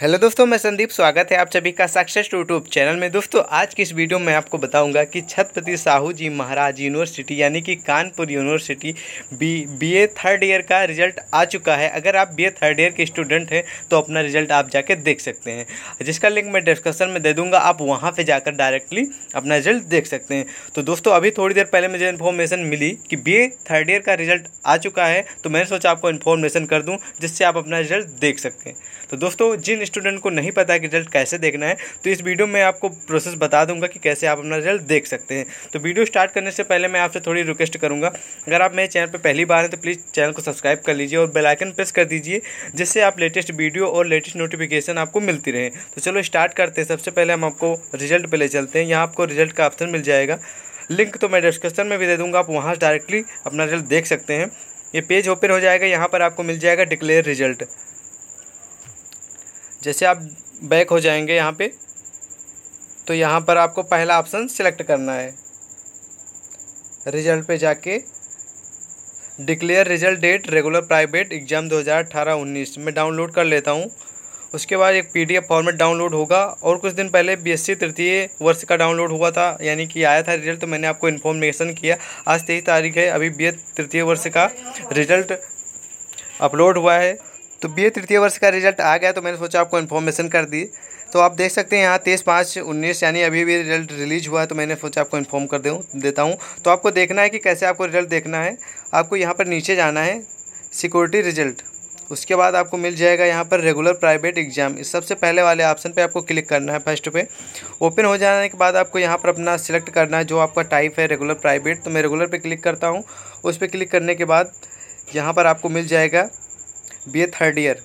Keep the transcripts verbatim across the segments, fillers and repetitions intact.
Hello दोस्तों, मैं संदीप। स्वागत है आप सभी का सक्सेस यूट्यूब चैनल में। दोस्तों, आज की इस वीडियो में आपको बताऊंगा कि छत्रपति साहू जी महाराज यूनिवर्सिटी यानी कि Kanpur university B BA third year का रिजल्ट आ चुका है। अगर आप बीए थर्ड ईयर के स्टूडेंट हैं तो अपना रिजल्ट आप जाकर देख सकते हैं, जिसका लिंक मैं डिस्क्रिप्शन में दे दूँगा। आप वहाँ पर जाकर डायरेक्टली अपना रिजल्ट देख सकते हैं। तो दोस्तों, अभी थोड़ी देर पहले मुझे इन्फॉर्मेशन मिली कि बीए थर्ड ईयर का रिजल्ट आ चुका है, तो मैंने सोचा आपको इन्फॉर्मेशन कर दूँ जिससे आप अपना रिजल्ट देख सकते हैं। तो दोस्तों, जिन स्टूडेंट को नहीं पता है कि रिजल्ट कैसे देखना है, तो इस वीडियो में आपको प्रोसेस बता दूंगा कि कैसे आप अपना रिजल्ट देख सकते हैं। तो वीडियो स्टार्ट करने से पहले मैं आपसे थोड़ी रिक्वेस्ट करूंगा, अगर आप मेरे चैनल पर पहली बार हैं तो प्लीज़ चैनल को सब्सक्राइब कर लीजिए और बेल आइकन प्रेस कर दीजिए, जिससे आप लेटेस्ट वीडियो और लेटेस्ट नोटिफिकेशन आपको मिलती रहे। तो चलो स्टार्ट करते हैं। सबसे पहले हम आपको रिजल्ट पे ले चलते हैं। यहाँ आपको रिजल्ट का ऑप्शन मिल जाएगा, लिंक तो मैं डिस्क्रिप्शन में भी दे दूँगा, आप वहाँ डायरेक्टली अपना रिजल्ट देख सकते हैं। ये पेज ओपन हो जाएगा, यहाँ पर आपको मिल जाएगा डिक्लेयर रिजल्ट। जैसे आप बैक हो जाएंगे यहाँ पे, तो यहाँ पर आपको पहला ऑप्शन सिलेक्ट करना है। रिजल्ट पे जाके declare result date regular private exam दो हज़ार अठारह उन्नीस में डाउनलोड कर लेता हूँ। उसके बाद एक पीडीएफ फॉर्मेट डाउनलोड होगा, और कुछ दिन पहले बीएससी तृतीय वर्ष का डाउनलोड हुआ था, यानी कि आया था रिजल्ट, तो मैंने आपको इन्फॉर्मेशन किया। आज तेईस तारीख है, अभी बीए तृतीय वर्ष का रिजल्ट अपलोड हुआ है। तो बीए तृतीय वर्ष का रिजल्ट आ गया, तो मैंने सोचा आपको इन्फॉर्मेशन कर दी। तो आप देख सकते हैं यहाँ तेईस पाँच उन्नीस यानी अभी भी रिजल्ट रिलीज हुआ है, तो मैंने सोचा आपको इन्फॉर्म कर दूँ देता हूँ। तो आपको देखना है कि कैसे आपको रिजल्ट देखना है। आपको यहाँ पर नीचे जाना है, सिक्योरिटी रिजल्ट। उसके बाद आपको मिल जाएगा यहाँ पर रेगुलर प्राइवेट एग्जाम। इस सबसे पहले वाले ऑप्शन पे आपको क्लिक करना है। फर्स्ट पे ओपन हो जाने के बाद आपको यहाँ पर अपना सिलेक्ट करना है जो आपका टाइप है, रेगुलर प्राइवेट। तो मैं रेगुलर पे क्लिक करता हूँ। उस पर क्लिक करने के बाद यहाँ पर आपको मिल जाएगा बीए थर्ड ईयर।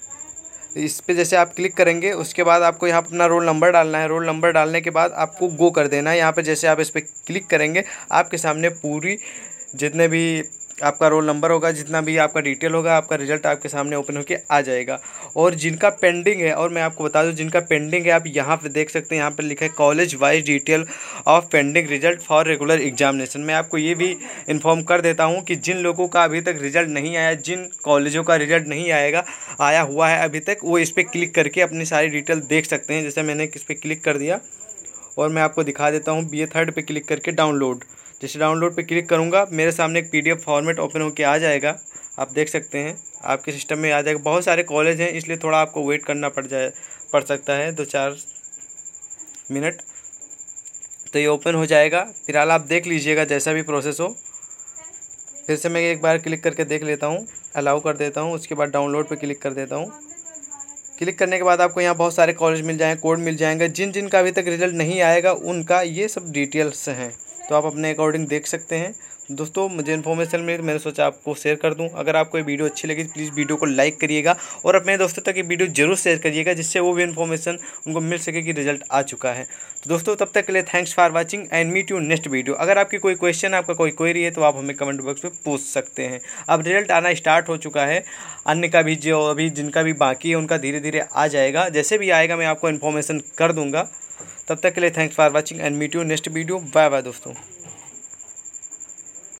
इस पे जैसे आप क्लिक करेंगे, उसके बाद आपको यहाँ पर अपना रोल नंबर डालना है। रोल नंबर डालने के बाद आपको गो कर देना है। यहाँ पर जैसे आप इस पर क्लिक करेंगे, आपके सामने पूरी जितने भी आपका रोल नंबर होगा, जितना भी आपका डिटेल होगा, आपका रिजल्ट आपके सामने ओपन होके आ जाएगा। और जिनका पेंडिंग है, और मैं आपको बता दूं, जिनका पेंडिंग है आप यहाँ पे देख सकते हैं, यहाँ पर लिखा है college wise detail of pending result for regular examination. मैं आपको ये भी इन्फॉर्म कर देता हूँ कि जिन लोगों का अभी तक रिजल्ट नहीं आया, जिन कॉलेजों का रिजल्ट नहीं आएगा आया हुआ है अभी तक, वो इस पर क्लिक करके अपनी सारी डिटेल देख सकते हैं। जैसे मैंने इस पर क्लिक कर दिया, और मैं आपको दिखा देता हूँ। बीए थर्ड पे क्लिक करके डाउनलोड, जैसे डाउनलोड पे क्लिक करूँगा, मेरे सामने एक पीडीएफ फॉर्मेट ओपन होके आ जाएगा। आप देख सकते हैं, आपके सिस्टम में आ जाएगा। बहुत सारे कॉलेज हैं, इसलिए थोड़ा आपको वेट करना पड़ जाए पड़ सकता है, दो चार मिनट। तो ये ओपन हो जाएगा। फिलहाल आप देख लीजिएगा जैसा भी प्रोसेस हो। फिर से मैं एक बार क्लिक करके देख लेता हूँ, अलाउ कर देता हूँ। उसके बाद डाउनलोड पर क्लिक कर देता हूँ। क्लिक करने के बाद आपको यहाँ बहुत सारे कॉलेज मिल जाएंगे, कोड मिल जाएंगे। जिन जिन का अभी तक रिजल्ट नहीं आएगा उनका ये सब डिटेल्स हैं, तो आप अपने अकॉर्डिंग देख सकते हैं। दोस्तों, मुझे इन्फॉर्मेशन मिली तो मैंने सोचा आपको शेयर कर दूं। अगर आपको ये वीडियो अच्छी लगी तो प्लीज़ वीडियो को लाइक करिएगा, और अपने दोस्तों तक ये वीडियो जरूर शेयर करिएगा, जिससे वो भी इन्फॉर्मेशन उनको मिल सके कि रिजल्ट आ चुका है। तो दोस्तों, तब तक के लिए thanks for watching and meet you next video. अगर आपकी कोई क्वेश्चन, आपका कोई क्वेरी है, तो आप हमें कमेंट बॉक्स में पूछ सकते हैं। अब रिजल्ट आना स्टार्ट हो चुका है, अन्य का भी जो अभी जिनका भी बाकी है उनका धीरे धीरे आ जाएगा। जैसे भी आएगा मैं आपको इन्फॉर्मेशन कर दूँगा। तब तक के लिए thanks for watching and meet you next video. Bye bye दोस्तों।